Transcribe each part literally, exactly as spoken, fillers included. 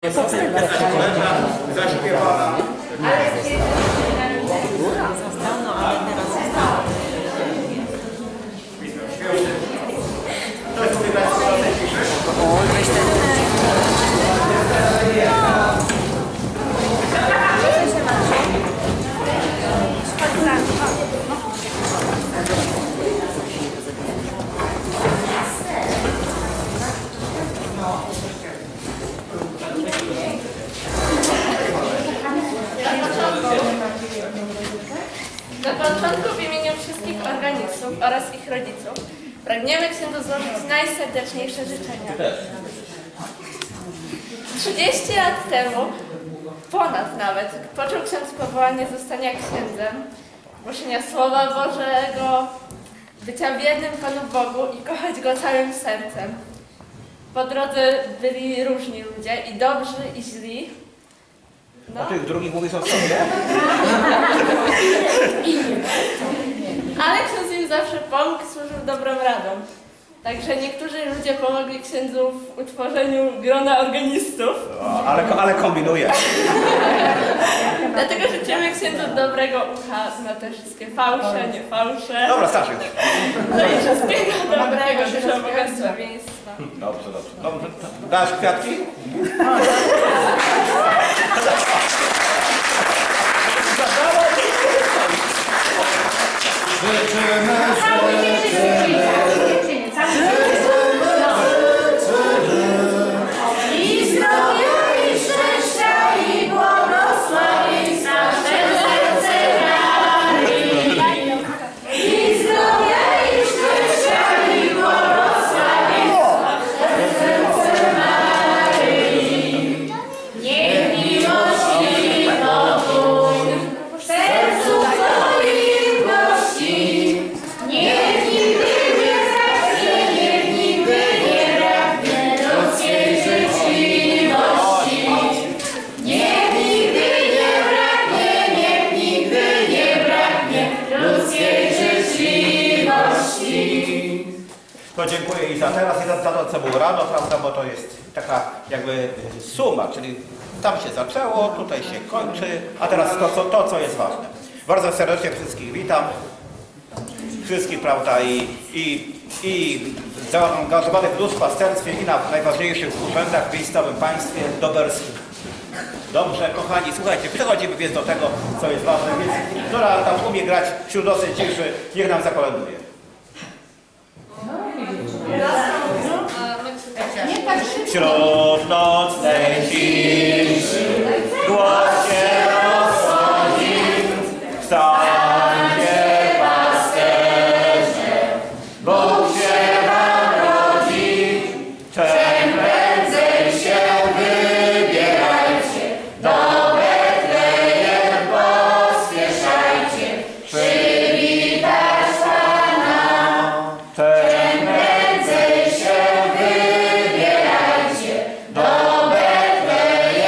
Zaśpiewana. Zostano, ale teraz zostało. To jest wygrać w ciszy. Oj, weź ten... Na początku w imieniu wszystkich organistów oraz ich rodziców pragniemy Księdzu złożyć najserdeczniejsze życzenia. trzydzieści lat temu, ponad nawet, począł ksiądz powołanie zostania księdzem, głoszenia Słowa Bożego, bycia wiernym Panu Bogu i kochać Go całym sercem. Po drodze byli różni ludzie, i dobrzy, i źli. No. A tych drugich mówisz o sobie? Ale ksiądz im zawsze pomógł, służył dobrą radą. Także niektórzy ludzie pomogli księdzu w utworzeniu grona organistów. O, ale, ale kombinuję. Dlatego życzymy księdzu dobrego ucha na te wszystkie fałsze, nie fałsze. Dobra, starszy. No i wszystkiego dobrego, dużo błogosławieństwa. Dobrze, dobrze. dobrze. Dasz kwiatki? I zdrowia, i szczęścia, i błogosławieństwa przez serce Maryi. I zdrowia, i szczęścia, i błogosławieństwa przez serce Maryi. Niech miłość i pokój w sercu Twoim gości. Niech nigdy nie zgaśnie, niech nigdy nie braknie ludzkiej życzliwości. Niech nigdy nie braknie, niech nigdy nie braknie ludzkiej życzliwości. To dziękuję i za teraz, i za to, co było rano, prawda, bo to jest taka jakby suma, czyli tam się zaczęło, tutaj się kończy, a teraz to, co, to, co jest ważne. Bardzo serdecznie wszystkich witam. Wszystkich, prawda, i, i, i zaangażowanych w duszpasterstwie i na najważniejszych urzędach w miejscowym państwie doberskim. Dobrze, kochani, słuchajcie, przechodzimy więc do tego, co jest ważne, więc która tam umie grać wśród nocnej ciszy, niech nam zakolęduje. Wśród nocnej ciszy głos się rozchodzi, wstańcie pasterze, Bóg się wam rodzi, czym prędzej się wybierajcie, do Betlejem pospieszajcie, przywitać Pana. Czym prędzej się wybierajcie, do Betlejem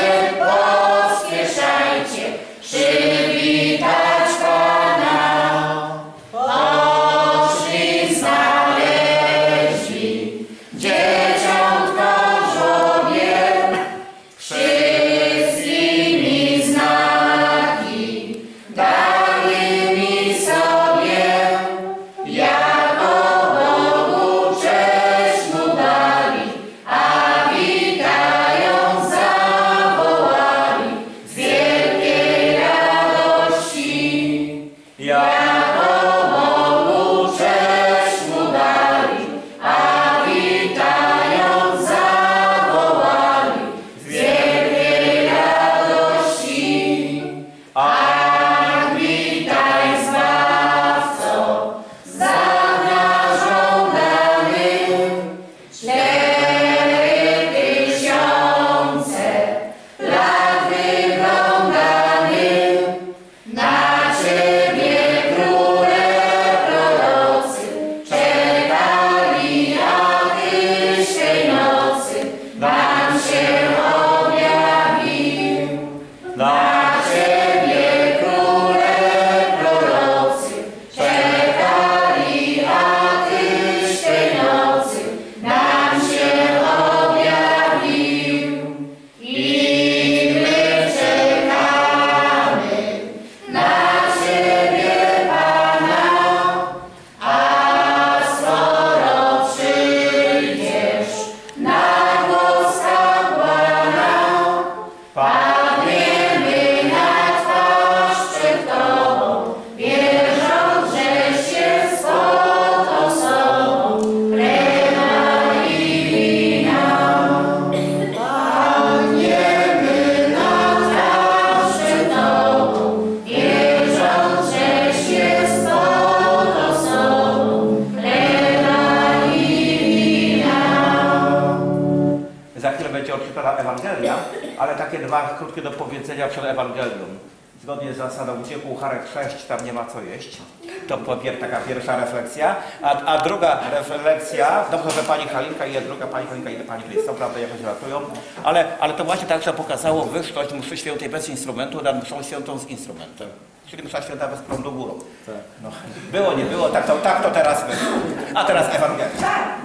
ale takie dwa krótkie do powiedzenia przed Ewangelium. Zgodnie z zasadą, gdzie kucharek sześć, tam nie ma co jeść. To powier taka pierwsza refleksja. A, a druga refleksja, dobrze, że pani Halinka i druga pani Halinka i pani Krzysztof, prawda, jakoś ratują, ale, ale to właśnie także pokazało wyższość mszy świętej bez instrumentu nad mszą świętą z instrumentem. Czyli msza święta bez prądu górą. No, było, nie było, tak to, tak to teraz wyszło. A teraz Ewangelia.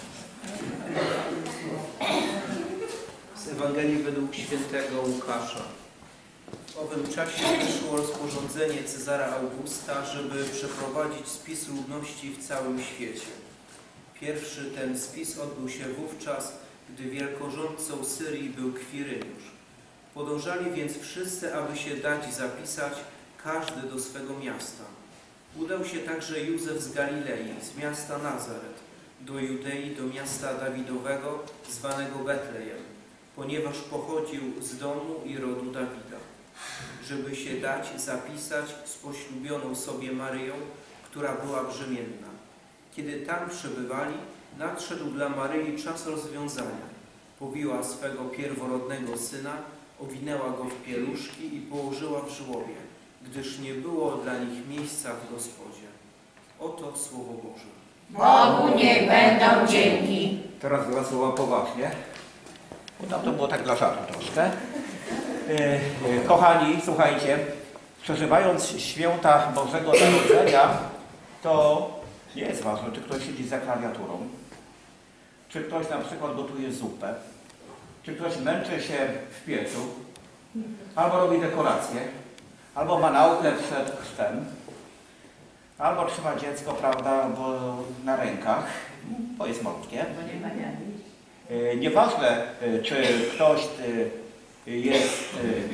Z Ewangelii według świętego Łukasza. W owym czasie wyszło rozporządzenie Cezara Augusta, żeby przeprowadzić spis ludności w całym świecie. Pierwszy ten spis odbył się wówczas, gdy wielkorządcą Syrii był Kwiryniusz. Podążali więc wszyscy, aby się dać zapisać, każdy do swego miasta. Udał się także Józef z Galilei, z miasta Nazaret, do Judei, do miasta Dawidowego, zwanego Betlejem, ponieważ pochodził z domu i rodu Dawida, żeby się dać zapisać z poślubioną sobie Maryją, która była brzemienna. Kiedy tam przebywali, nadszedł dla Maryi czas rozwiązania. Powiła swego pierworodnego syna, owinęła go w pieluszki i położyła w żłobie, gdyż nie było dla nich miejsca w Gospodzie. Oto Słowo Boże. Bogu niech będą dzięki. Teraz dwa słowa poważnie, bo tam to było tak dla żartu troszkę. Kochani, słuchajcie, przeżywając święta Bożego Narodzenia, to nie jest ważne, czy ktoś siedzi za klawiaturą, czy ktoś na przykład gotuje zupę, czy ktoś męczy się w piecu, albo robi dekoracje, albo ma naukę przed chrztem, albo trzyma dziecko, prawda, bo na rękach, bo jest malutkie. Nieważne, czy ktoś jest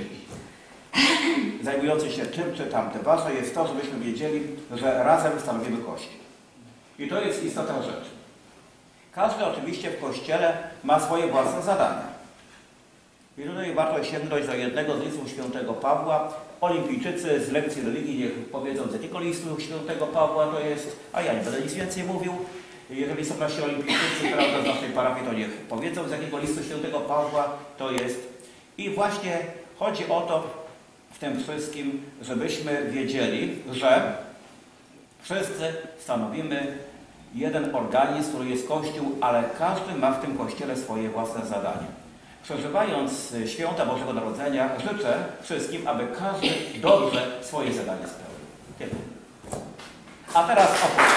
zajmujący się tym czy tamtym. Ważne jest to, żebyśmy wiedzieli, że razem stanowimy Kościół. I to jest istota rzeczy. Każdy oczywiście w Kościele ma swoje własne zadania. I tutaj warto sięgnąć do jednego z listów świętego Pawła. Olimpijczycy z lekcji religii niech powiedzą, z jakiego listu świętego Pawła to jest, a ja nie będę nic więcej mówił. Jeżeli są nasi olimpijczycy, prawda, z naszej parafii, to niech powiedzą, z jakiego listu świętego Pawła to jest. I właśnie chodzi o to w tym wszystkim, żebyśmy wiedzieli, że wszyscy stanowimy jeden organizm, który jest Kościół, ale każdy ma w tym Kościele swoje własne zadanie. Przeżywając święta Bożego Narodzenia, życzę wszystkim, aby każdy dobrze swoje zadanie spełnił. Tyle. A teraz opowiem.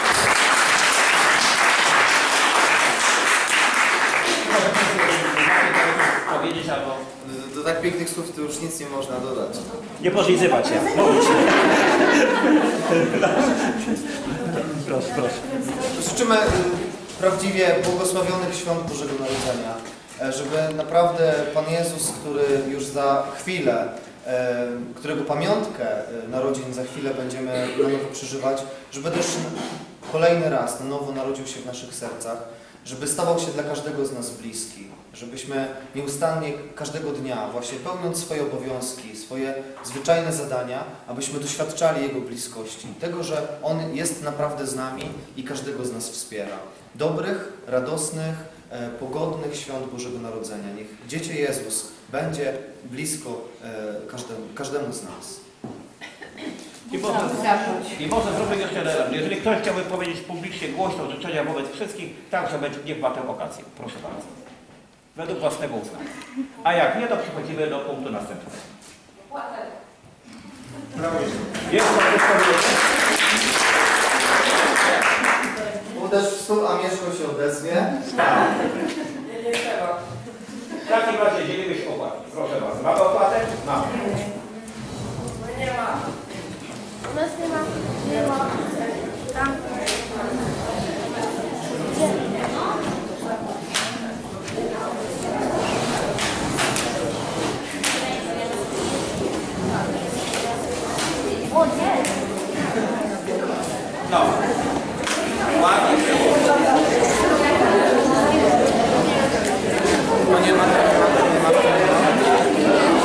Powiedzieć albo... Do, do tak pięknych słów to już nic nie można dodać. Nie podlizywać się. Mówić. Proszę, proszę. Życzymy prawdziwie błogosławionych świąt Bożego Narodzenia. Żeby naprawdę Pan Jezus, który już za chwilę, którego pamiątkę narodzin za chwilę będziemy na nowo przeżywać, żeby też kolejny raz na nowo narodził się w naszych sercach, żeby stawał się dla każdego z nas bliski, żebyśmy nieustannie każdego dnia, właśnie pełniąc swoje obowiązki, swoje zwyczajne zadania, abyśmy doświadczali Jego bliskości, tego, że On jest naprawdę z nami i każdego z nas wspiera. Dobrych, radosnych, e, pogodnych świąt Bożego Narodzenia. Niech Dziecię Jezus będzie blisko e, każdemu, każdemu z nas. I może, I może zrobię jeszcze jeden. Jeżeli ktoś chciałby powiedzieć publicznie głośno życzenia wobec wszystkich, także niech ma tę okazję. Proszę bardzo. Według własnego uznania. A jak nie, to przechodzimy do punktu następnego. Jest to wszystko. Uderz w stół, a Mieszko się odezwie. W takim razie dzielimy się opłatki. Proszę bardzo. Mamy opłatę? Mamy. Nie ma. U nas nie ma. Nie ma. Tam. O nie! No. Ładnie było. No nie ma, nie ma, nie ma.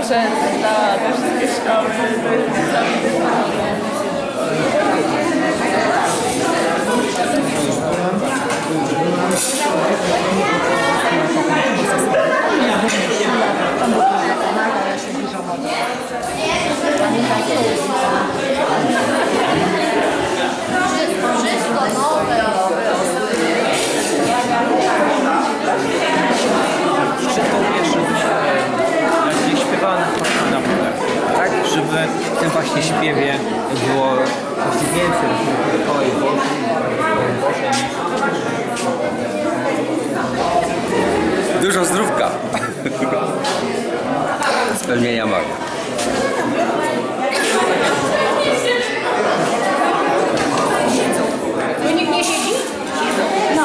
sprzęt na te wszystkie szkoły. To jest niesamowity problem. Wszystko nowe. Wszystko jeszcze gdzieś śpiewano na pole, tak? Żeby w tym właśnie śpiewie było coś więcej Oj Boże, Boże. Dużo zdrówka. Spełnienia marzeń. Tu nikt nie siedzi? No.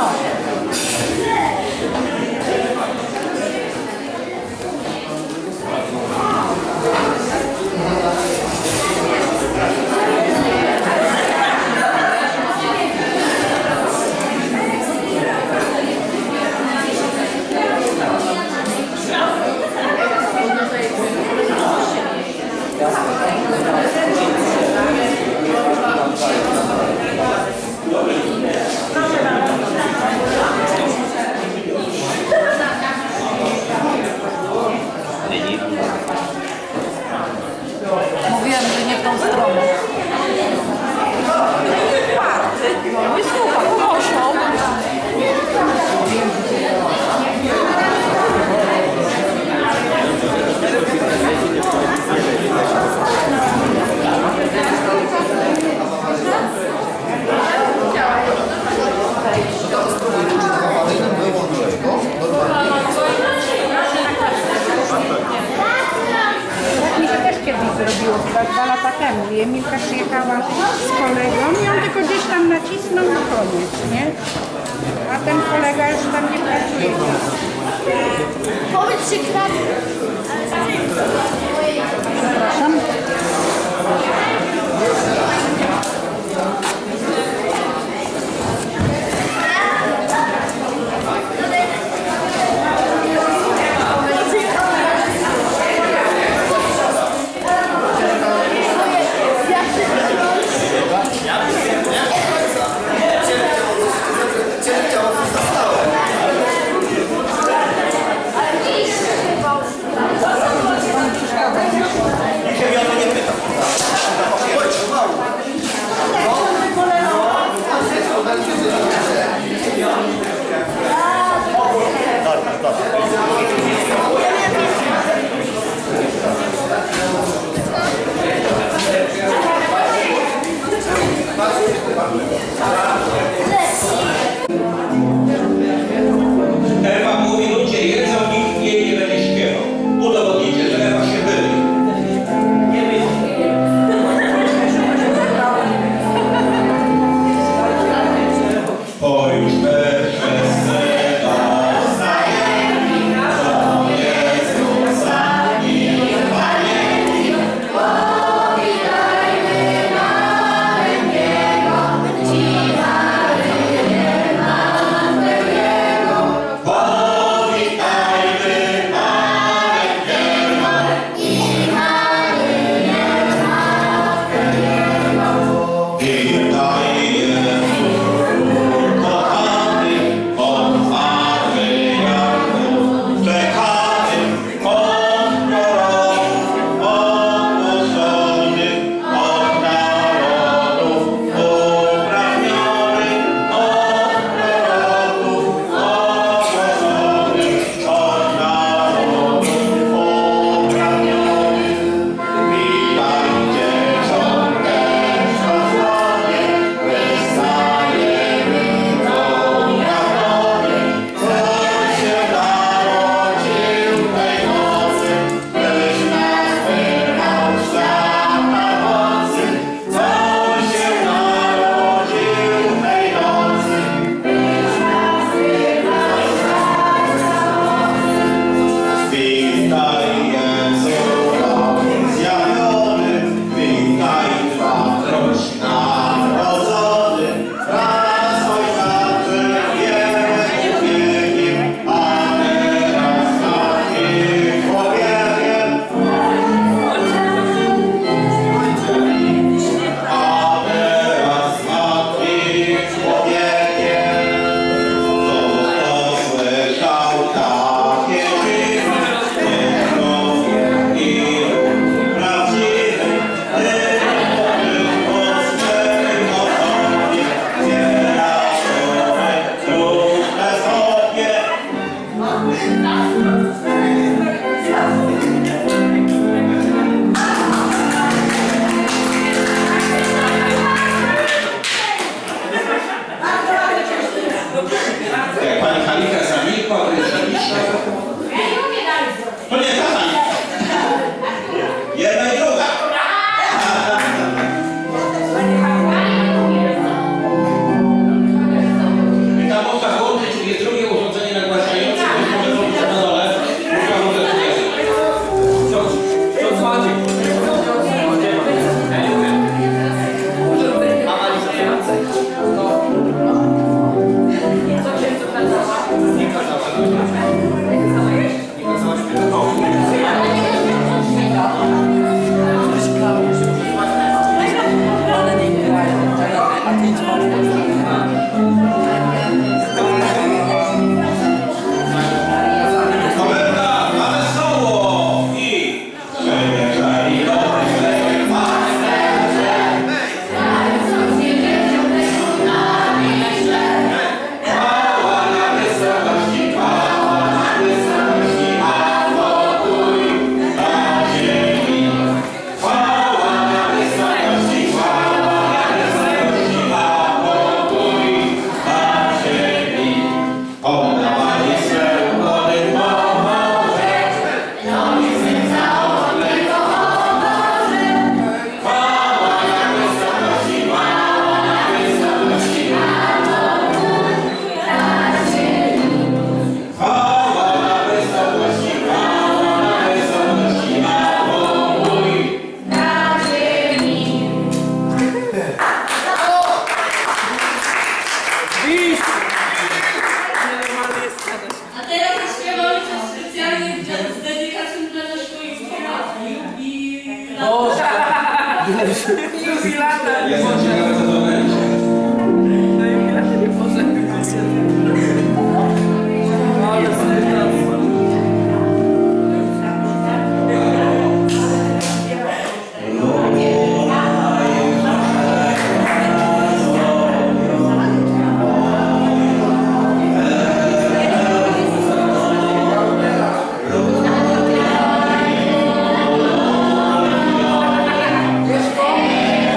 Mówiłem, że nie w tą stronę. No nie słucha, ponoszą. Mi się też kiedyś zrobiło, dwa, dwa lata temu. I Emilka przyjechała z kolegą i on tylko gdzieś tam nacisnął i koniec, nie? A ten kolega już tam nie pracuje. Powiedz się kraty. Przepraszam. Ja się o to nie pytam. Jubilata nie może. Na jubilata nie może. Ale serdecznie.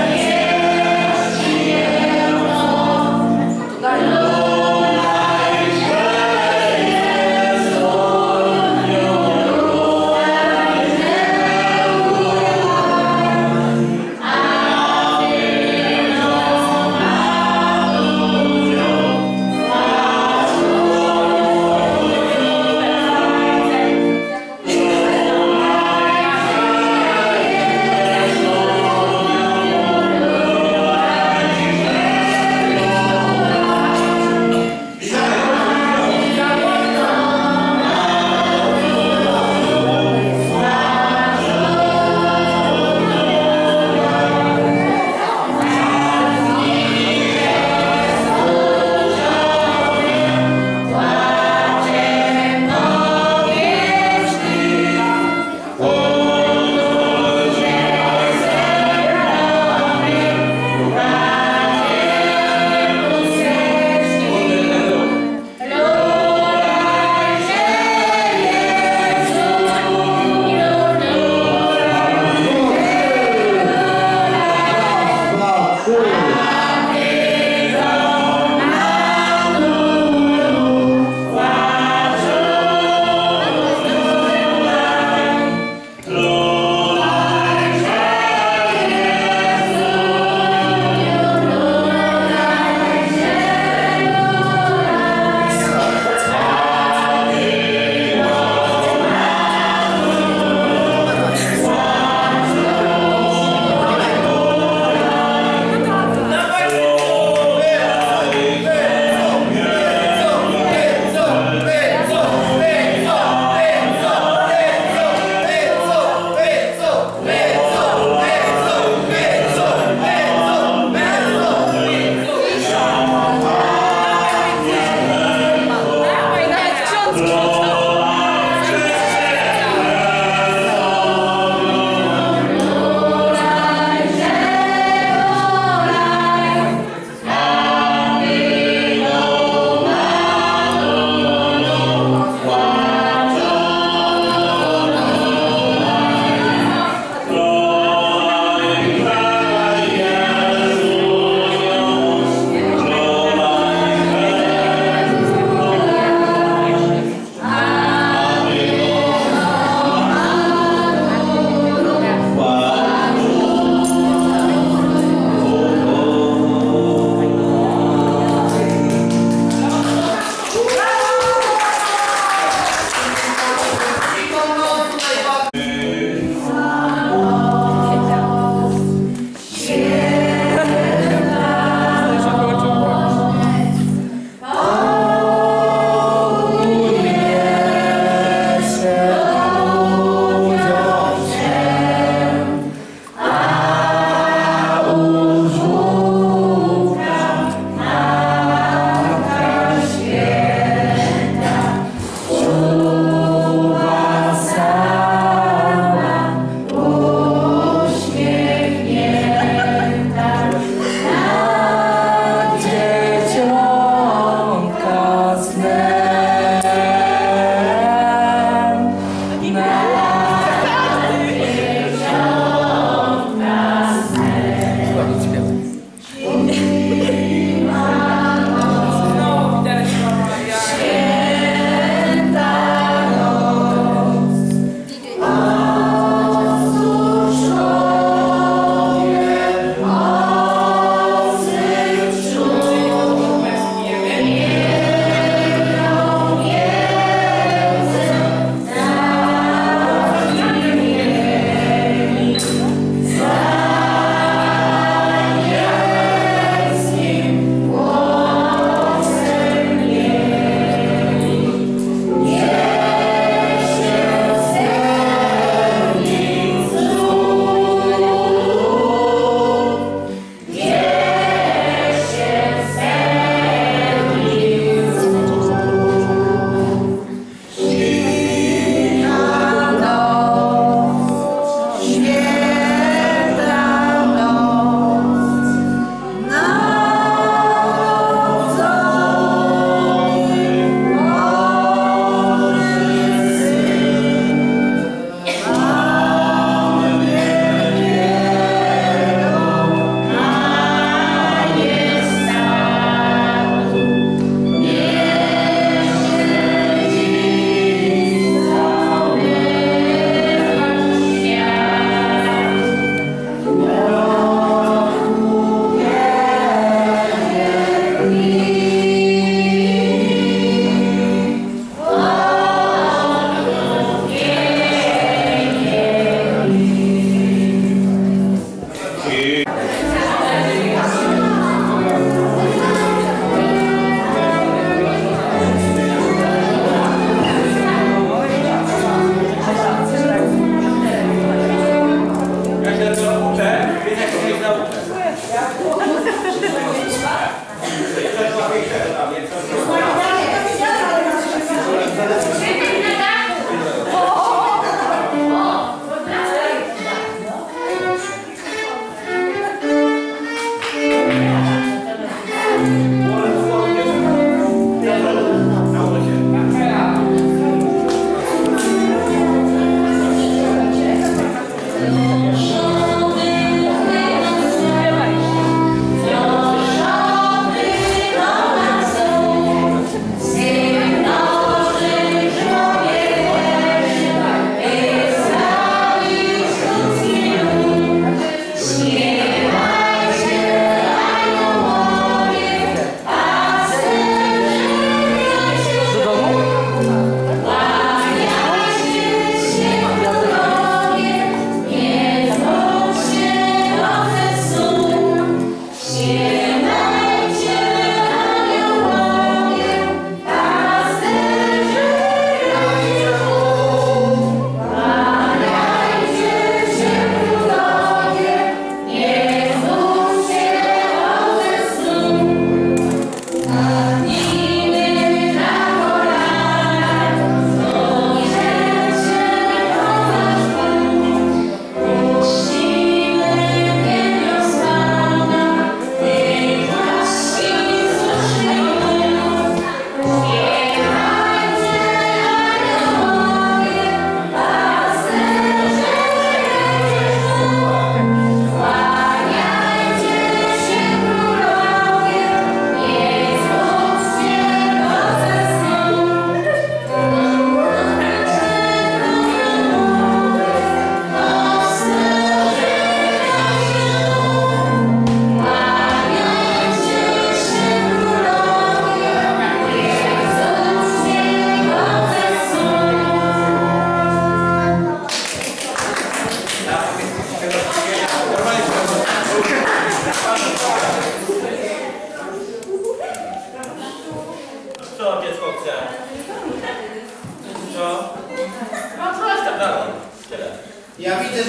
Daj.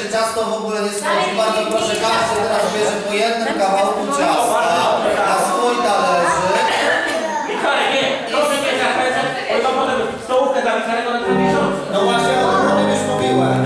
ciasto w ogóle nie schodzi. Bardzo proszę, każdy teraz bierze po jednym kawałku ciasta na swój talerzyk. Wiktoria, nie, proszę nie zachęcać, bo potem stołówkę dla Wiktoriego na ten miesiąc. No właśnie o tym już mówiłem.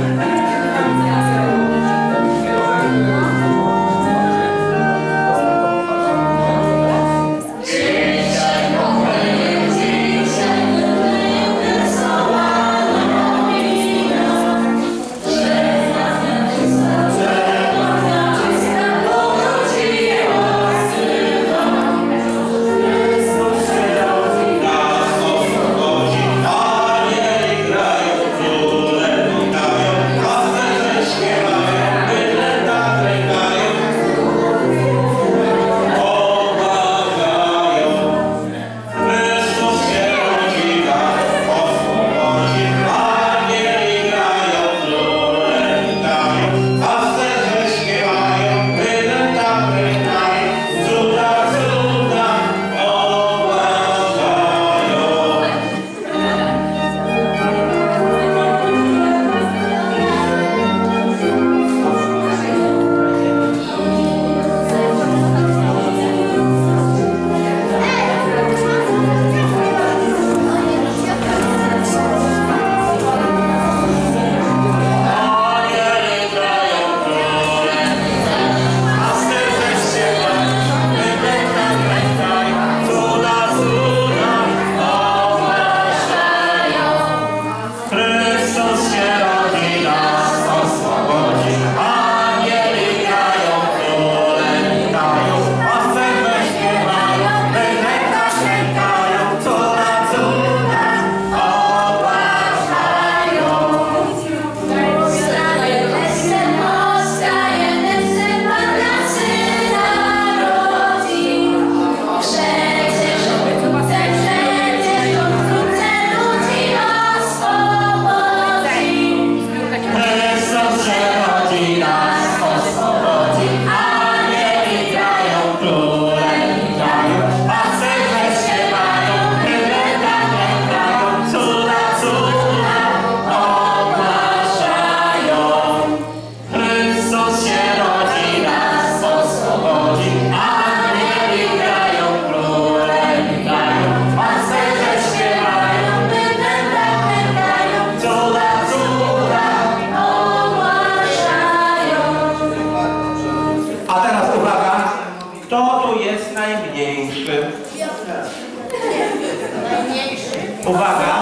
Uwaga,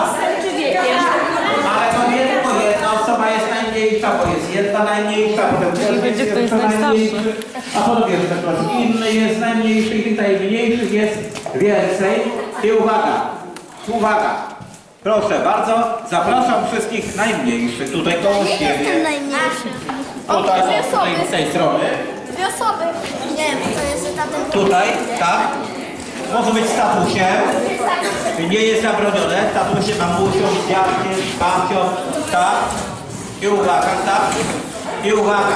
ale to nie tylko jedna osoba jest najmniejsza, bo jest jedna najmniejsza, potem drugi jest jeszcze najmniejszy, a potem jeszcze ktoś inny jest najmniejszy i tych najmniejszych jest więcej. I uwaga, uwaga, proszę bardzo, zapraszam wszystkich najmniejszych tutaj koło siebie. Jestem najmniejszy. Tutaj, tutaj z tej strony. Dwie osoby. Nie wiem, to jest etatem. Tutaj, tak. Może być statusiem. Nie jest zabronione. Statusie mamusią, dziadkiem, babcią. Tak. I uwaga, tak. I uwaga.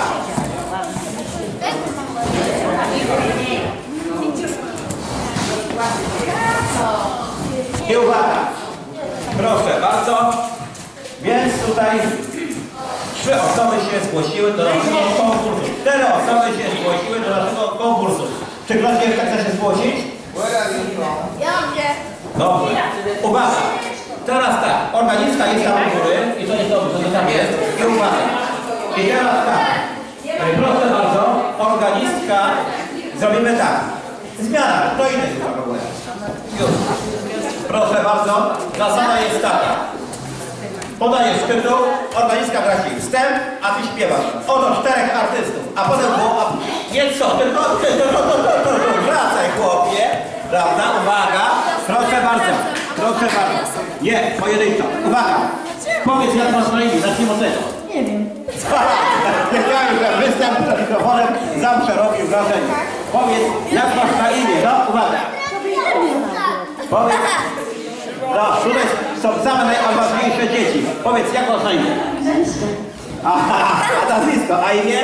I uwaga. Proszę bardzo. Więc tutaj trzy osoby się zgłosiły do naszego konkursu. Cztery osoby się zgłosiły do naszego konkursu. Czy ktoś jeszcze chce się zgłosić? Ja wiem. Dobrze. Uwaga. Teraz tak. Organizka jest tam u góry i to jest dobrze, że tam jest. I uwaga. I teraz tak. Proszę bardzo. Organistka. Zrobimy tak. Zmiana. Kto inny się w ogóle? Już. Proszę bardzo. Zasada jest taka. Podajesz tytuł, organistka gra ci wstęp, a ty śpiewasz. Oto czterech artystów, a potem było... A, nie co, tylko ty, to, to, to, to, to, to, wracaj chłopie. Prawda? Uwaga. Proszę bardzo. Proszę bardzo. Nie, pojedynczo. Uwaga. Powiedz, jak masz na imię. Zacznijmy od tego. Nie wiem. Wiedziałem, że występ przed mikrofonem zawsze robił wrażenie. Powiedz, jak masz na imię. No, uwaga. Powiedz. No, tutaj są same najodważniejsze dzieci. Powiedz, jak masz na imię? Aha, a nazwisko, a imię?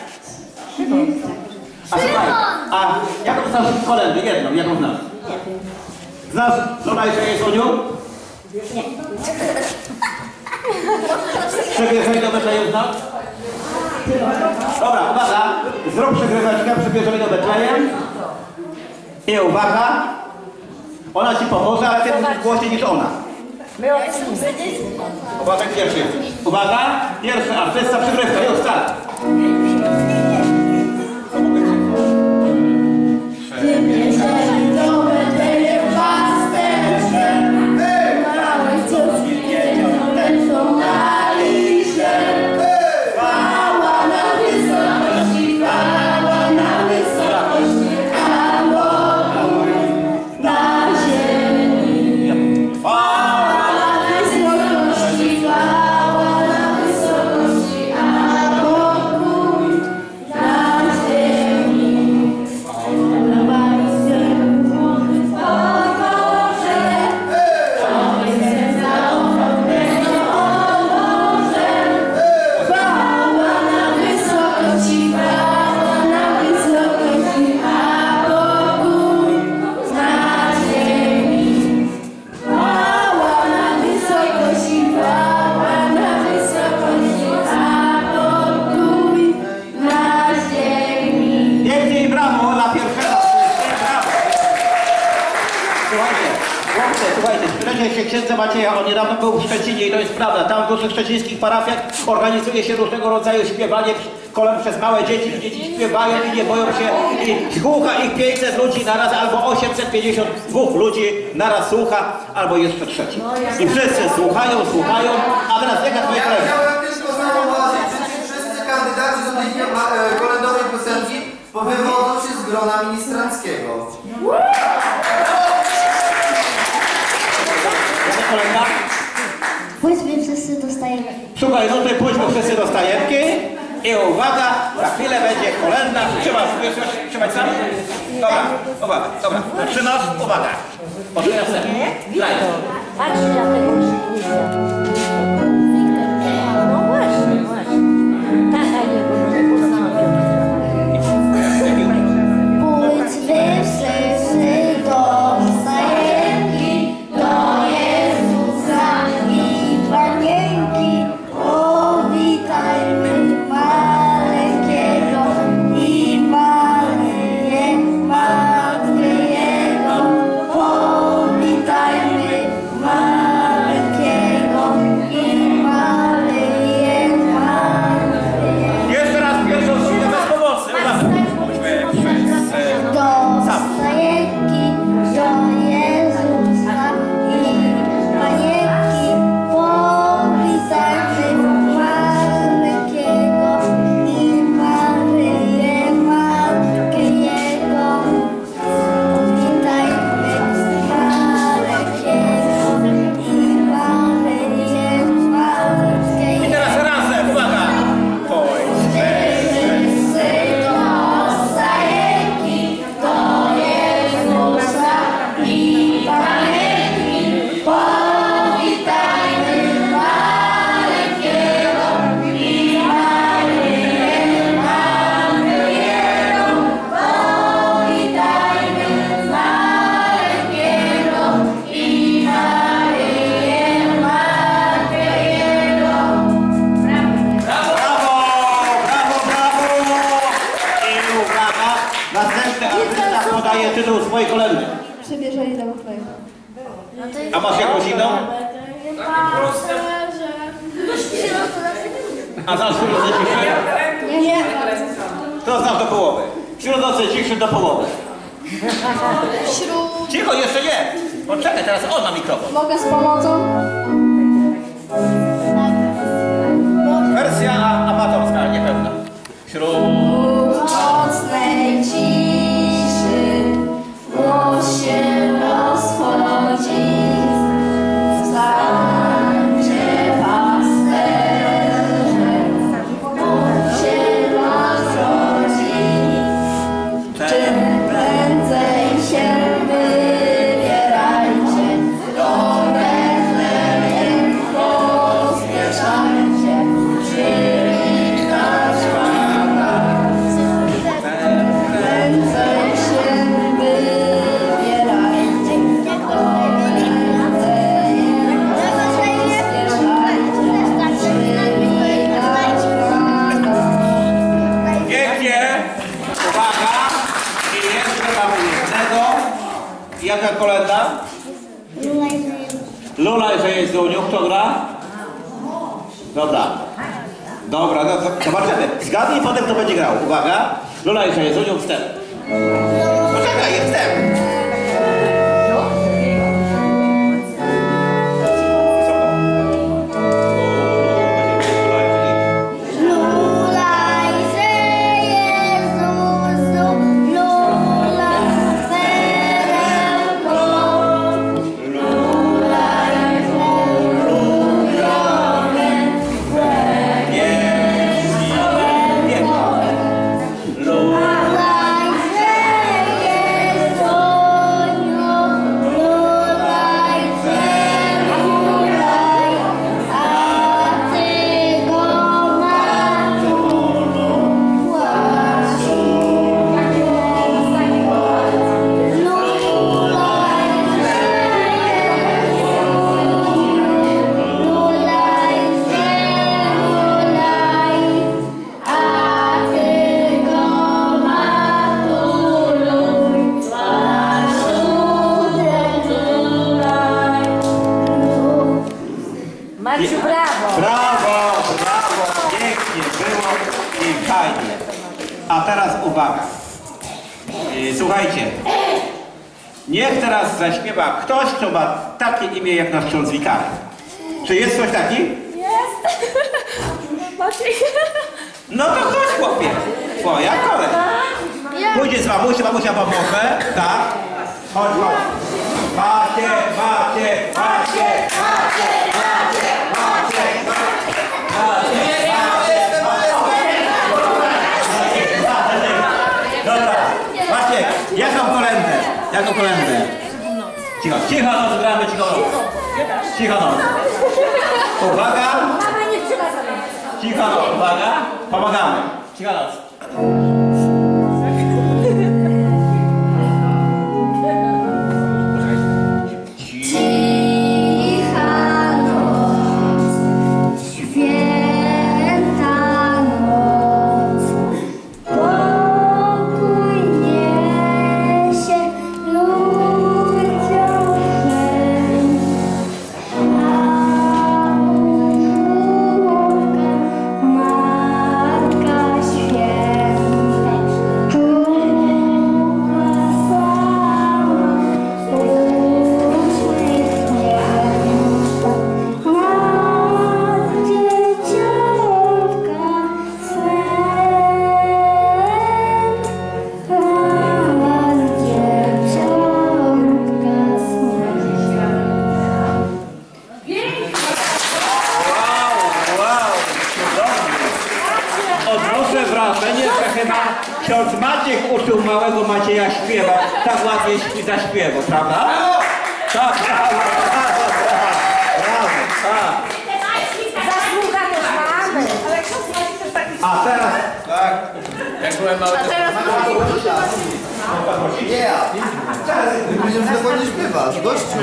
A słuchaj, a jaką znasz kolędę? Jedną, jaką znasz? Znasz, słuchaj, że jest Uniu? Nie. Przebierzej do Betlejem znasz? Dobra, uwaga, zrób przygryweczkę, przybierzemy do Betlejem. I uwaga, ona ci pomoże, ale ty musisz głośniej niż ona. Uwaga, pierwszy. Uwaga, pierwszy artysta, przygrywka, już start. Przybierzeli do Betlejem pasterzem, małe córki dzieciątek są na liście. Chwała na wysokości, chwała na wysokości, a Bogu na ziemi. Chwała na wysokości, chwała na wysokości, a Bogu na ziemi. Pięknie i brawo dla pierwszego. Brawo. Słuchajcie, chłopcy, słuchajcie, spytajcie się księdza Macieja, on niedawno był w Szczecinie i to jest prawda. Tam w dużych szczecińskich parafiach organizuje się różnego rodzaju śpiewanie kolem przez małe dzieci. Dzieci śpiewają i nie boją się i słucha ich pięćset ludzi naraz albo osiemset pięćdziesiąt dwa ludzi naraz słucha, albo jeszcze trzeci. I wszyscy słuchają, słuchają, a teraz jaka twoja Ja kolej? chciałem tylko zauważyć, że ci wszyscy kandydaci do tej e, kolędowej piosenki powywodzą się z grona ministranckiego. Jaka kolenda? Pójdźmy wszyscy dostajemy. Słuchaj, no to pójdźmy wszyscy do stajenki i uwaga, za chwilę będzie kolenda. Trzymasz, wiesz, trzymać sam? Dobra, uwaga, dobra. Trzymasz, uwaga. Otwierasz sobie. Daj. Patrz na tego uczestnika. No właśnie, właśnie. Tak, a nie, bo może poznałam Pójdźmy wszyscy do stajenki, do Jezusa i Panienki. Powitajmy maleńkiego i Maryję, Matkę Jego. Powitajmy maleńkiego i Maryję, Matkę Jego. Jeszcze raz pierwszą chwilę bez pomocy. Uwaga. Pójdźmy wszyscy. Do stajenki, do Jezusa i Panienki. Powitajmy maleńkiego i Maryję, Matkę Jego. Powitajmy maleńkiego i Maryję, Matkę I Jego. teraz razem, uwaga. Pójdźmy. Wszyscy do stajenki, do Jezusa i Panienki. Powitajmy maleńkiego i Maryję, Matkę Jego. Powitajmy maleńkiego i Maryję, Matkę Jego. Brawo, brawo, brawo. I uwaga. Następny artysta podaje tytuł swojej kolendy. Przybierzeli do Betlejem. A masz jakąś inną? A znasz śródnocy ciszy? Nie, nie. To znasz do połowy. Śródnocy ciszy do połowy. Wśród... Cicho, jeszcze nie. Poczekaj, teraz on ma mikrofon. Mogę z pomocą? Wersja amatorska, niepełna. Wśród... Nocnej ciszy głos się rozchodzi. Stańcie pasterze, Bóg się rozrodzi. Czym prędzej się wybierajcie, do Betlejem pospieszajcie, przywitać Pana jaka kolenda? Lula, że jest Zuniu. Kto gra? Dobra. Dobra, no, zobaczymy. Zgadnij, potem kto będzie grał. Uwaga. Lula, że jest Zuniu, wstęp. Poczekaj, jest wstęp. Marciu, brawo! Brawo, brawo, pięknie było i fajnie. A teraz uwaga. Yy, Słuchajcie. Niech teraz zaśpiewa ktoś, kto ma takie imię jak nasz ksiądz wikary. Czy jest ktoś taki? Jest! Maciej! No to chodź, chłopie. Twoja kolej. Pójdzie z mamusią, mamusia pomoże. Tak? Chodź, chodź. Macie, macie, macie, macie, macie, macie, macie. Dobra, Maciek, jaką kolędę? Jaką kolędę? Cicho, cicho noc gramy, cicho noc. Cicho noc. Uwaga. Cicho noc, uwaga. Pomagamy. Cicho noc. Odnoszę wrażenie, że chyba ksiądz Maciek uczył małego Macieja śpiewać. Tak ładnie śpi zaśpiewał, prawda? Tak, brawo, brawo, brawo, brawo, tak. Zasługa też mamy. A teraz, tak. Jak byłem mały, A teraz Nie, ty będziesz dokładnie śpiewasz, gościu.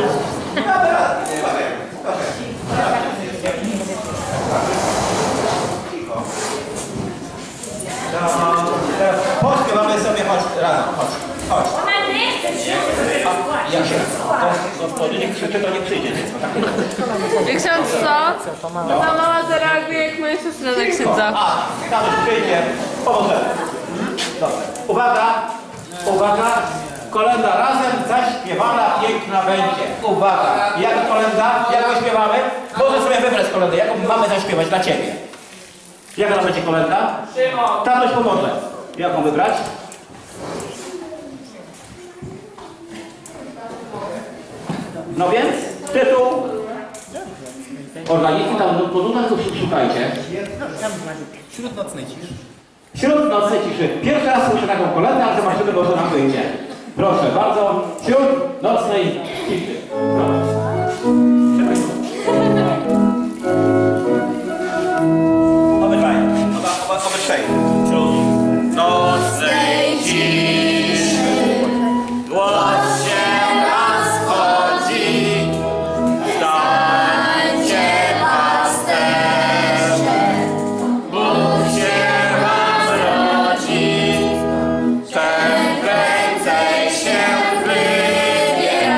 Teraz pośpiewamy sobie, chodź razem, chodź, chodź. A, ja się, to gospody nie krzyczy, to nie przyjdzie dziecko, tak? I ksiądz co? Ta mama zareaguje jak moja siostra za księdza. A, tam już przyjdzie, pomożemy. Dobra, uwaga, uwaga, kolenda razem zaśpiewana piękna będzie. Uwaga, jaka kolenda, jaką śpiewamy? Możesz sobie wybrać kolendę, jaką mamy zaśpiewać dla Ciebie. Jaka to będzie kolenda? Tam ktoś pomoże. Jaką wybrać? No więc, tytuł. Organizm, tam po nutach to szukajcie. wśród nocnej ciszy. Wśród nocnej ciszy. Pierwszy raz słyszę taką kolędę, ale zobaczymy, bo to nam wyjdzie. Proszę bardzo, wśród nocnej ciszy. Proszę. Obydwaj. Oba, oba, obydwaj. Wśród nocnej ciszy głos się rozchodzi. Stańcie pasterze, Bóg się wam rodzi. Ten prędzej się wybierze.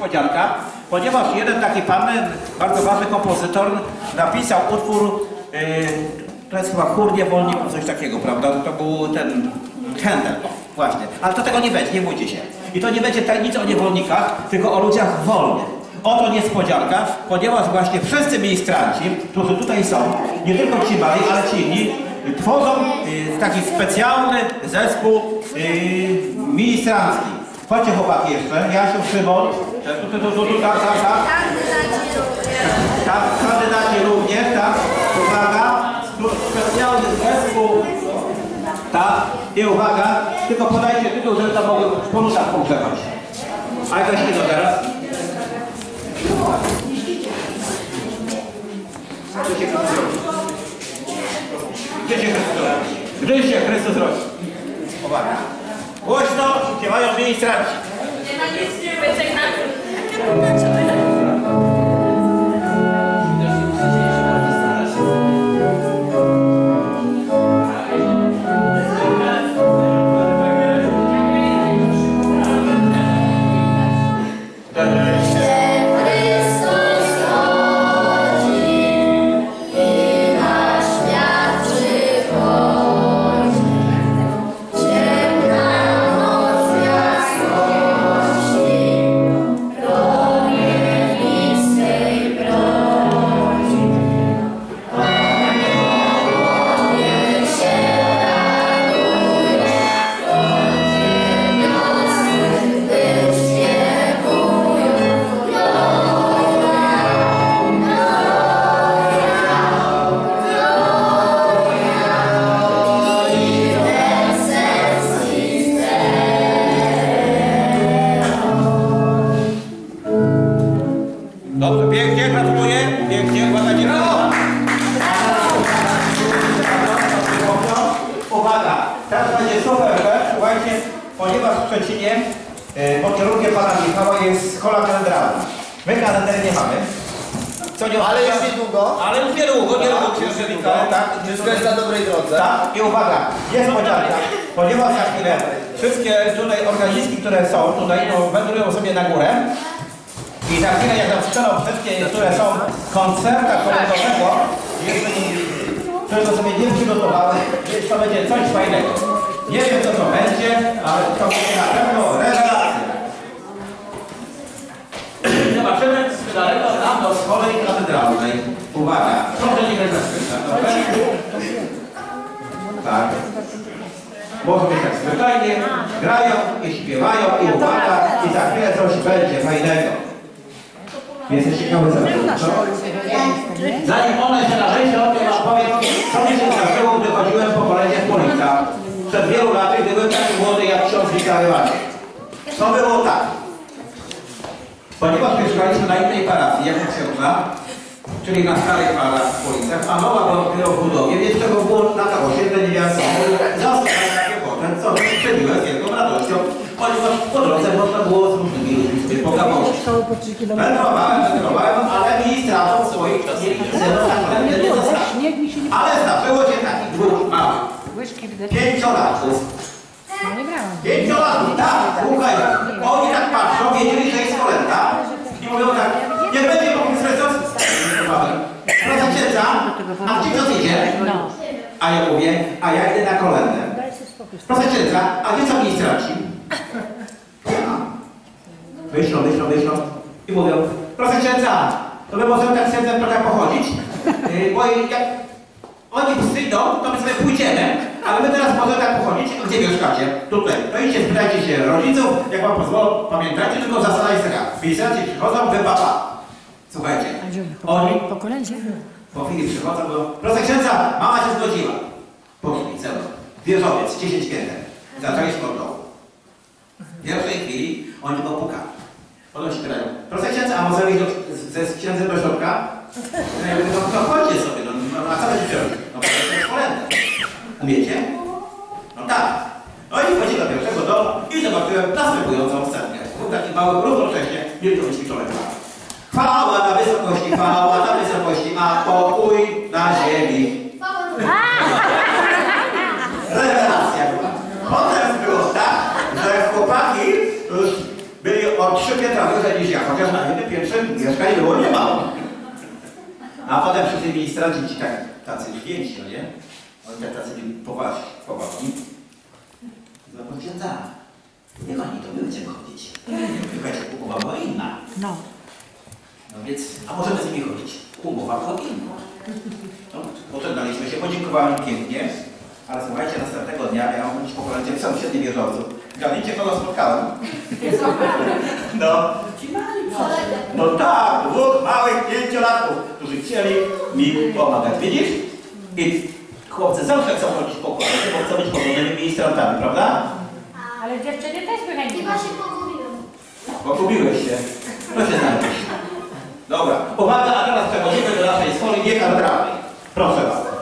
niespodzianka, ponieważ jeden taki pan, bardzo ważny kompozytor, napisał utwór, yy, to jest chyba chór niewolników, coś takiego, prawda? To był ten Händel, właśnie. Ale to tego nie będzie, nie bójcie się. I to nie będzie tak nic o niewolnikach, tylko o ludziach wolnych. Oto niespodzianka, ponieważ właśnie wszyscy ministranci, którzy tutaj są, nie tylko ci mali, ale ci inni, tworzą y, taki specjalny zespół y, ministrancki. Chodźcie chłopaki jeszcze, Jasiu, Szymon, tu, tu, tu, tu, tak, tak, tak. Tak, kandydaci również, tak, uwaga, tu specjalny zespół, tak, i uwaga, tylko podajcie tytuł, żeby tam mogły po nutach pogrzewać. A jakaś kino teraz? Gdzie się Chrystus rodzi? Gdzie się Chrystus rodzi? Uwaga. Głośno śpiewają ministranci. Nie ma nic nie będzie na Dobrze, pięknie, gratuluję. Pięknie, ładnie. Uwaga, teraz będzie super, że, słuchajcie, ponieważ w Szczecinie y, pod kierunkiem pana Michała jest szkoła kalendarna. My kalendarz nie mamy. Co nie Ale już niedługo. Ale już niedługo, niedługo księżyca, tak? Wszystko jest na dobrej drodze. Tak, i uwaga, jest podzielka, ponieważ za chwilę wszystkie tutaj organizmy, które są tutaj, no, wędrują sobie na górę. I za chwilę, jak nam strzelą wszystkie, które są w koncertach kolędowego, którego sobie nie przygotowałem, więc to będzie coś fajnego. Nie wiem, co to będzie, ale to będzie na pewno rewelacja. Zobaczymy z daleko nam do szkoły katedralnej. Uwaga, proszę nie grać na skrypta, dobrze? Tak. Może być tak zwyczajnie, grają i śpiewają i uwaga, i za chwilę coś będzie fajnego. Jesteś ciekawy za co? Zanim one się narzędzie o tym opowiem, co mi się zdarzyło, gdy chodziłem po kolenie w Polica. Przed wielu laty, gdy byłem taki młody jak ksiądz Wikary Maciek. To było tak. Ponieważ mieszkaliśmy na innej parafii, jak księdza, czyli na starych parach w Policach, a nowa była dopiero w budowie, więc tego było na to osiedle nie miałem samochodu. Zostałem takie potem, co przybyłem z wielką radością, ponieważ po drodze można było z różnymi ludźmi sobie pogabować. Wędrowałem, wędrowałem, ale ministrator swoich mieli ze mną tak naprawdę nie zostało. Ale zdarzyło się takich dwóch małych. Pięciolatków. Pięciolatków, tak, słuchaj. Oni tak patrzą, wiedzieli, że jest kolenda. I mówią tak, nie będzie mógł Chrystus. Proszę księdza, a gdzie to idzie? A ja mówię, a ja idę na kolendę. Proszę księdza, a gdzie są ministranci? Wyszło, wyszło, wyszło. I mówią, proszę księdza, to my możemy tak z księdzem trochę pochodzić, yy, bo jak oni przyjdą, to my sobie pójdziemy, ale my teraz możemy tak pochodzić. Gdzie mieszkacie? Tutaj. To idźcie, spytajcie się rodziców, jak wam pozwolą, pamiętajcie, tylko zasada jest taka. Ministranci przychodzą, wy papa. Słuchajcie, oni Po kolędzie? po chwili przychodzą, bo proszę księdza, mama się zgodziła. Poszli, celo. Wieżowiec, dziesięć pięter. Zaczęli od dołu. W pierwszej chwili oni go pukali. Potem się pytają, proszę księdza, a możemy iść do, ze z księdzem do środka? No ja mówię, no to chodźcie sobie, no, no a co będziecie robić? No to jest kolędę. Umiecie? No tak. No i wchodzili do pierwszego domu i zobaczyłem następującą scenkę. Był taki mały, równocześnie wielkości człowieka. Chwała na wysokości, chwała na wysokości, a pokój na ziemi. Rewelacja była. Potem było tak, że chłopaki już byli o trzy piętra wyżej niż ja, chociaż jeszcze mieszkań było niemało. A potem przyszli ministranci ci tak, tacy już więksi, no nie? Oni tak tacy byli poważni, poważni. No księdza, nie pani, to my będziemy chodzić. Jakaś umowa była inna. No. No więc, a możemy z nimi chodzić. Umowa była inna. No, pożegnaliśmy się, podziękowałem pięknie, ale słuchajcie, następnego dnia miałem chodzić po kolędzie w sąsiednim wieżowcu. Gadniecie, kogo spotkałem? No. No tak, dwóch małych pięciolatków, którzy chcieli mi pomagać. Widzisz? I chłopcy zawsze chcą chodzić po kolędzie, bo chcą być porządnymi ministrantami, prawda? Ale dziewczyny też by chętnie. Chyba się pogubiłem. Pogubiłeś się. To się znajdziesz. Dobra, uwaga, a teraz przechodzimy do naszej soli niekadralnej. Proszę bardzo.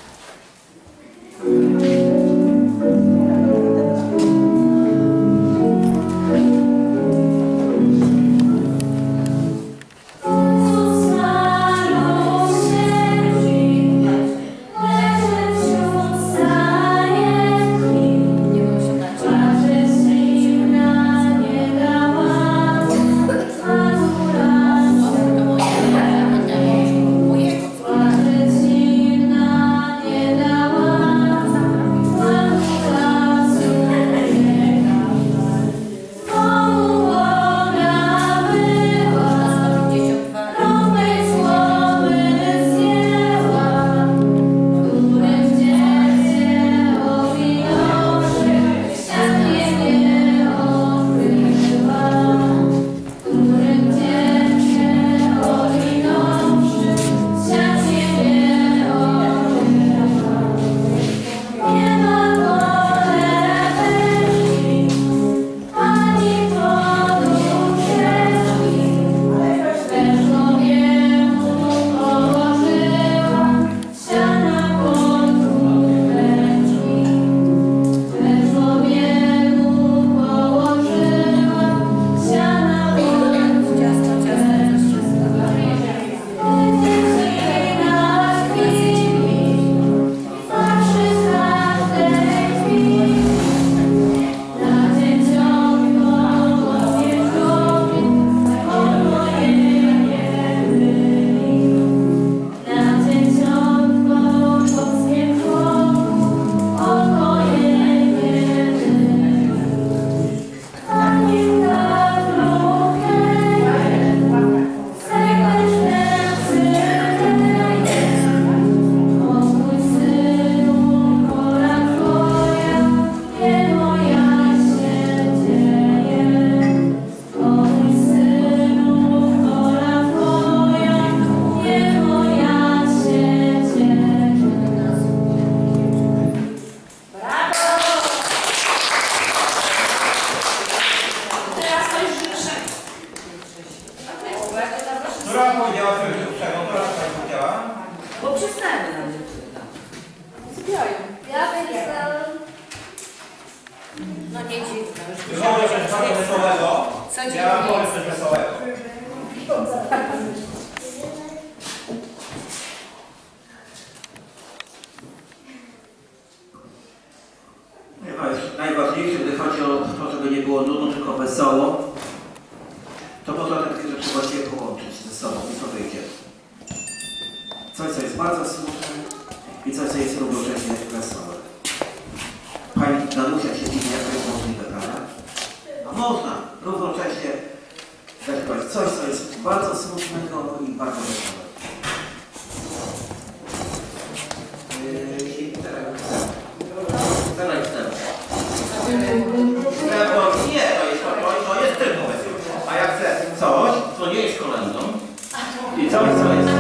Najważniejsze, gdy chodzi o to, żeby nie było nudno, tylko wesoło, to można takie rzeczy właściwie połączyć ze sobą i to wyjdzie. Coś, co jest bardzo smutne i coś, co jest równocześnie wesołe. Pani Danusia się dziwi, jak to jest możliwe, prawda? No można równocześnie zaśpiewać coś, co jest bardzo smutnego i bardzo wesołego. Yy, teraz chcę. Teraz chcę. Nie, to jest, to, to jest tylko wesołe. A jak chcę coś, co nie jest kolędą i coś, co jest...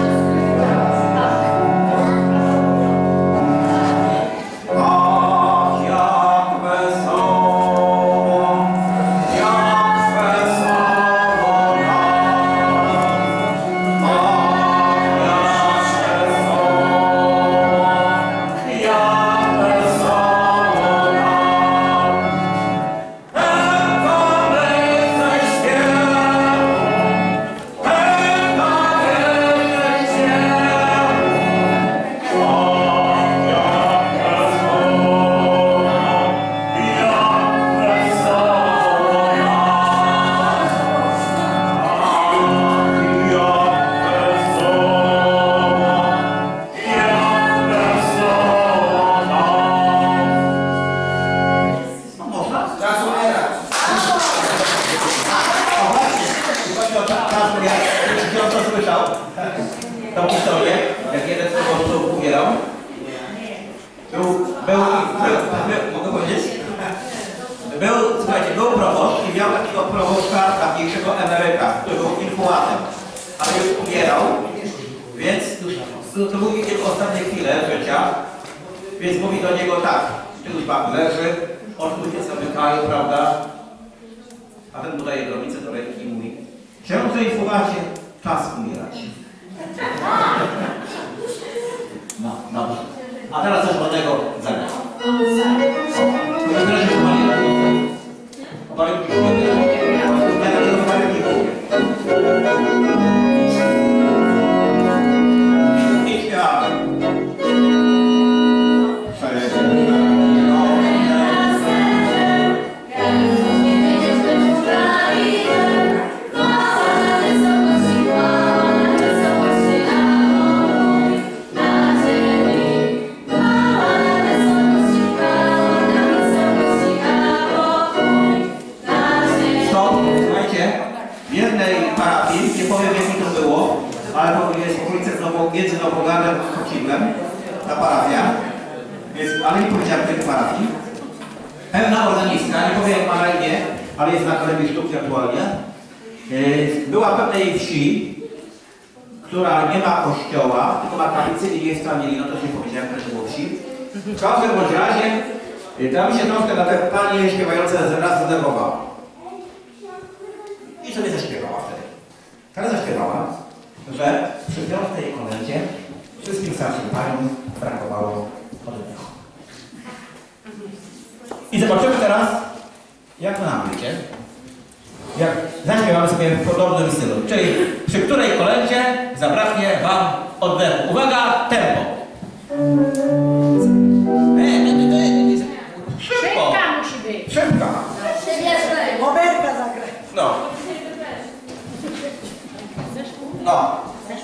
Mogę powiedzieć? Był, słuchajcie, był proboszcz i miał takiego proboszcza, takiego emeryta, który był infułatem, ale już umierał, więc już, to był jego ostatnie chwile życia, więc mówi do niego tak, ty już pan leży, oczu się zamykają, prawda? A ten mu daje drobnicę do ręki i mówi, księże infułacie, czas umierać. No, dobrze. A teraz coś ładnego zagrać. I śpiewamy. Nie powiem, jak mi to było, ale to jest w okolicy między Nowogradem a Chocimem, ta parafia, jest, ale nie powiedziałem tej parafii. Pełna organizka, nie powiem jak ma na imię, ale jest na Akademii Sztuki aktualnie. Była w pewnej wsi, która nie ma kościoła, tylko ma kaplicę i jest tam mieli, no to się powiedziałem, że to było wsi. W każdym bądź razie, tam się troszkę na te panie śpiewające raz zdenerwowała. I sobie zaśpiewała wtedy. Teraz zaśpiewała, że przy piątej kolędzie wszystkim starszym paniom brakowało oddechu. I zobaczymy teraz, jak na wiecie, jak zaśpiewamy sobie w podobnym stylu. Czyli przy której kolędzie zabraknie wam oddechu. Uwaga, tempo! Szybko! Szybka musi być. Szybka! Oberka zagra. No. No.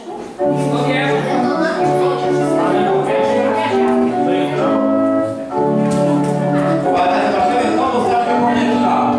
Uwaga, zobaczymy, znowu starszy powietrza.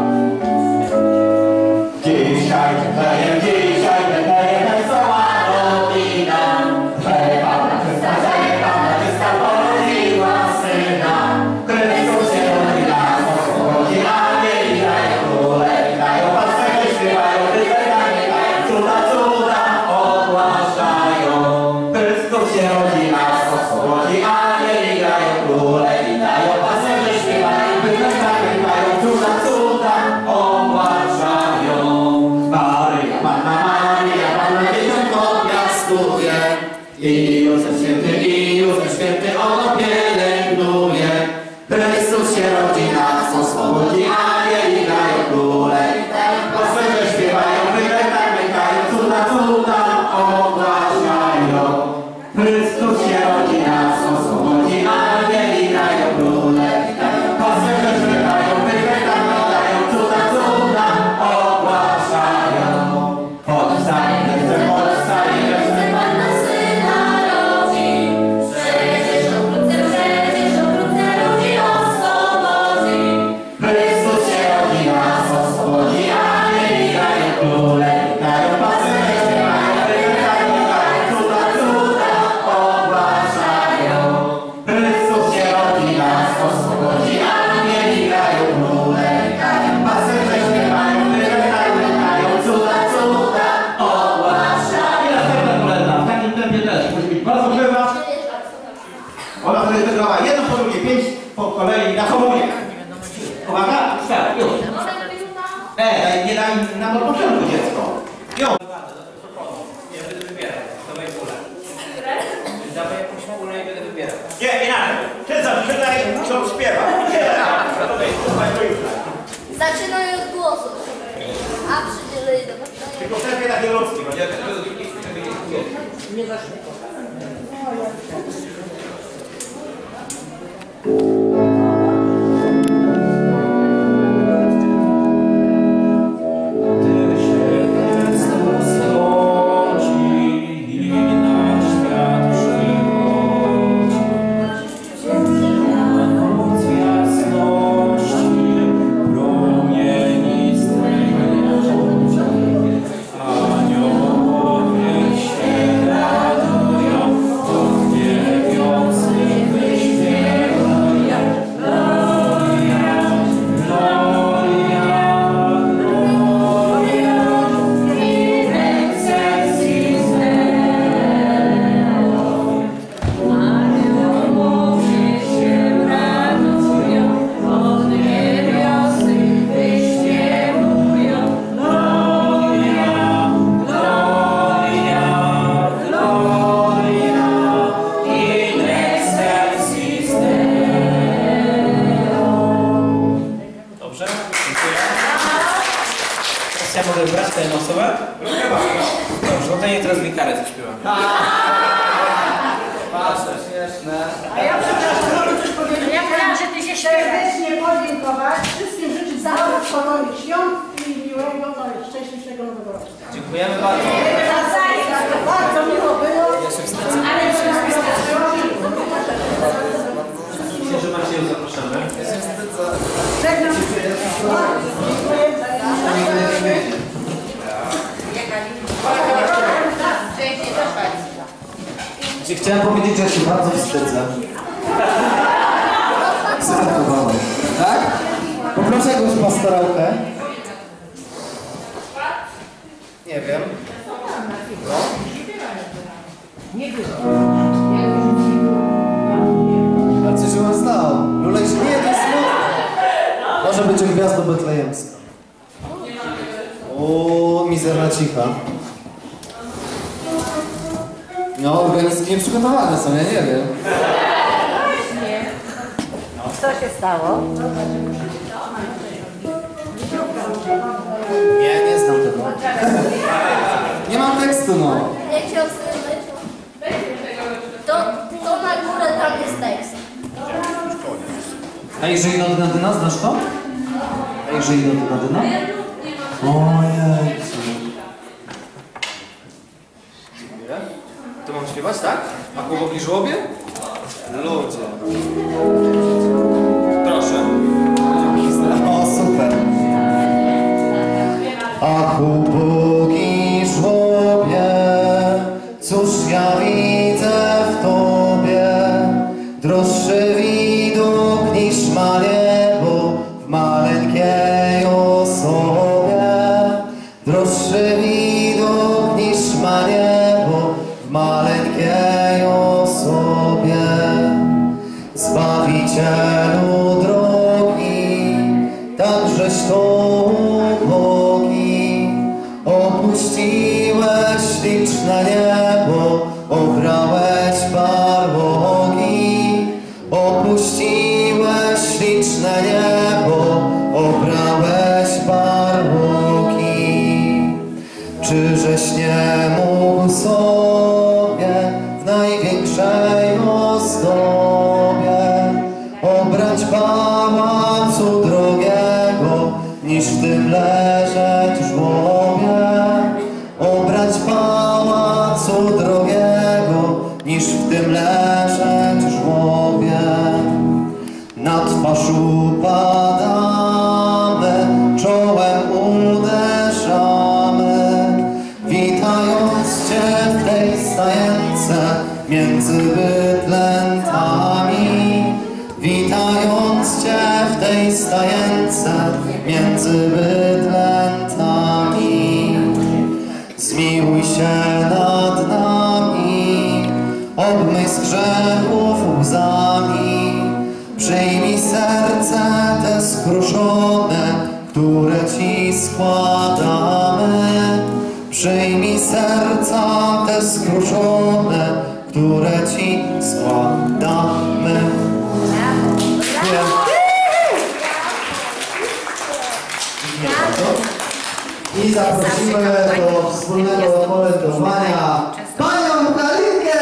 Dzisiaj, daję, dzisiaj, daję, wesoła nowina. Chleba na czysta, chleba na czysta, porodziła syna. Chrystus się rodzi nas, chodzi, a nie dają króle, dają pasterze, śpiewają, wyzeranie, cuda, cuda ogłaszają. Chrystus się rodzi nas, chodzi, a nie dają króle, dają pasterze, śpiewają, wyzeranie, cuda, cuda ogłaszają. Maryja, Panna Maryja, Panna Dzieciątko piastuje. I Józef Święty, i Józef Święty ono pielęgnuje. Chrystus się rodzi nas, oswobodzi, anieli dają króle. Pasterze śpiewają, wyklękają, cuda, cuda ogłaszają. Chrystus się rodzi nas, oswobodzi, anieli dają króle. Pasterze śpiewają, wyklękają, cuda, cuda ogłaszają. Powstań, chcę, powstań, chcę, Pana Syna rodzi. Przecież obrócę, przecież obrócę ludzi oswobodzi. Chrystus się rodzi nas, oswobodzi, anieli dają króle. Dają pasterze, śpiewają, wyklękają, cuda, cuda ogłaszają. Chrystus się rodzi nas, oswobodzi, anieli dają króle. Dają pasterze, śpiewają, wyklękają, cuda, cuda ogłaszają. I następna kolenda, w takim tempie też musi być bardzo żywa. Ona wtedy wygrała jedno po drugie, pięć po kolei na komunię. Uwaga, start, już. E, daj, nie daj nam od początku dziecko. Jo. Ja będę wybierał. Dawaj pulę. Dawaj jakąś pulę i będę wybierał. Nie, inaczej. Ty zaczynaj, co śpiewa. Zaczynaj od głosu, a przydzielej do powstania. Tylko wtedy takie ludzki, będzie. Nie zacznie. Aniołowie się radują. brać tę osobę? Dobrze, no to nie teraz gitarę zaśpiewam. Patrz, śmieszne. A ja przepraszam, mogę coś powiedzieć? Ja wiem, że ty się śpiewasz. Serdecznie podziękować, wszystkim życzyć zdrowych, spokojnych świąt i miłego, no i szczęśliwego nowego roku. Dziękujemy bardzo. Bardzo miło było. Ja się wstydzę. Myślę, że Macie ją zapraszamy. Ja się wstydzę. Żegnam. Chciałem powiedzieć, że się bardzo wstydzę. Zareagowałem. Tak? Poproszę jakąś pastorałkę. Nie wiem. No. Ale co się ma stało? Lulej, nie, to jest smutne. Może być gwiazda betlejemska. O, mizerna cicha. No, organizmy nieprzygotowane są, ja nie wiem. Co się stało? Nie, nie znam tego. Nie mam tekstu, no. Jak się odsyłać? To, to na górę tam jest tekst. A jeżeli no dyna dyna, znasz to? A jeżeli no dyna dyna? Ojej. Dziękuję. To mam śpiewać, tak? A chłopaki żłobie? Ludzie. Proszę. O, super. Ach, ubogi żłobie, cóż ja widzę w tobie, droższy widok niż ma niebo w maleńkiej osobie, droższy widok niż ma niebo w maleńkiej osobie, Zbawicielu drogi, takżeś to opuściłeś liczne niebo, obrałeś barłogi. Opuściłeś liczne niebo, obrałeś barłogi. Czyżeś nie mógł sobie w największej ozdobie obrać pałacu drogiego, niż w tym leżeć w żłobie, obrać pałacu drogiego, niż w tym leżeć w żłobie. Na twarz upadamy, czołem uderzamy, witając Cię w tej stajence między bydlętami, witając Cię w tej stajence między bydlętami. Zmiłuj się nad nami, obmyj z grzechów łzami, przyjmij serce te skruszone, które Ci składamy. Przyjmij serca te skruszone, które Ci składamy. Dziękuję. I zaprosimy do wspólnego kolędowania Panią Halinkę!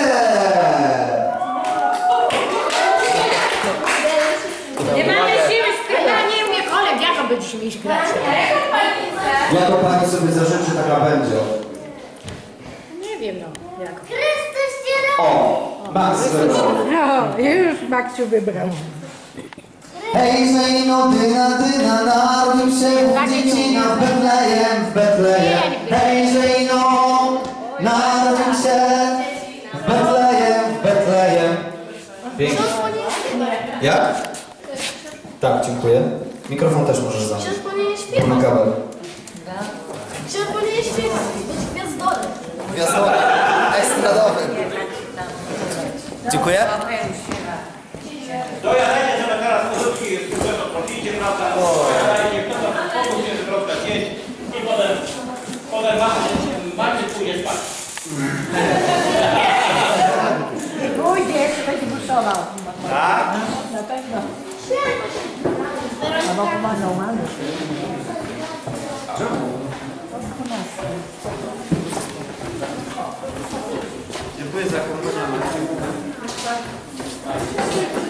Nie mamy siły śpiewać, nie umie kolek, jak to będziemy iść grać? Jako Pani sobie zażyczy, taka będzie. Nie wiem no, jak. Chrystus cię O, Max wybrał. No, już Maksiu wybrał. Hej, no dyna, dyna, narodził się dziecina w Betlejem, w Betlejem. Hej, no, narodził się w Betlejem, w Betlejem. Pięknie. Jak? Tak, dziękuję. Mikrofon też możesz zamknąć. Ksiądz powinien śpiewać. Na kabel. Ksiądz powinien śpiewać. Być gwiazdorem. Gwiazdowy, estradowy. Dziękuję. Dojadajcie, żeby teraz porządki prosicie, prawda? Dojadajcie, kto to pomóż się troszkę zjeść i potem, potem Maciej pójdzie spać. Pójdzie, będzie buszował. Tak? Na pewno. No bo chyba normalny. Dziękuję za akompaniament.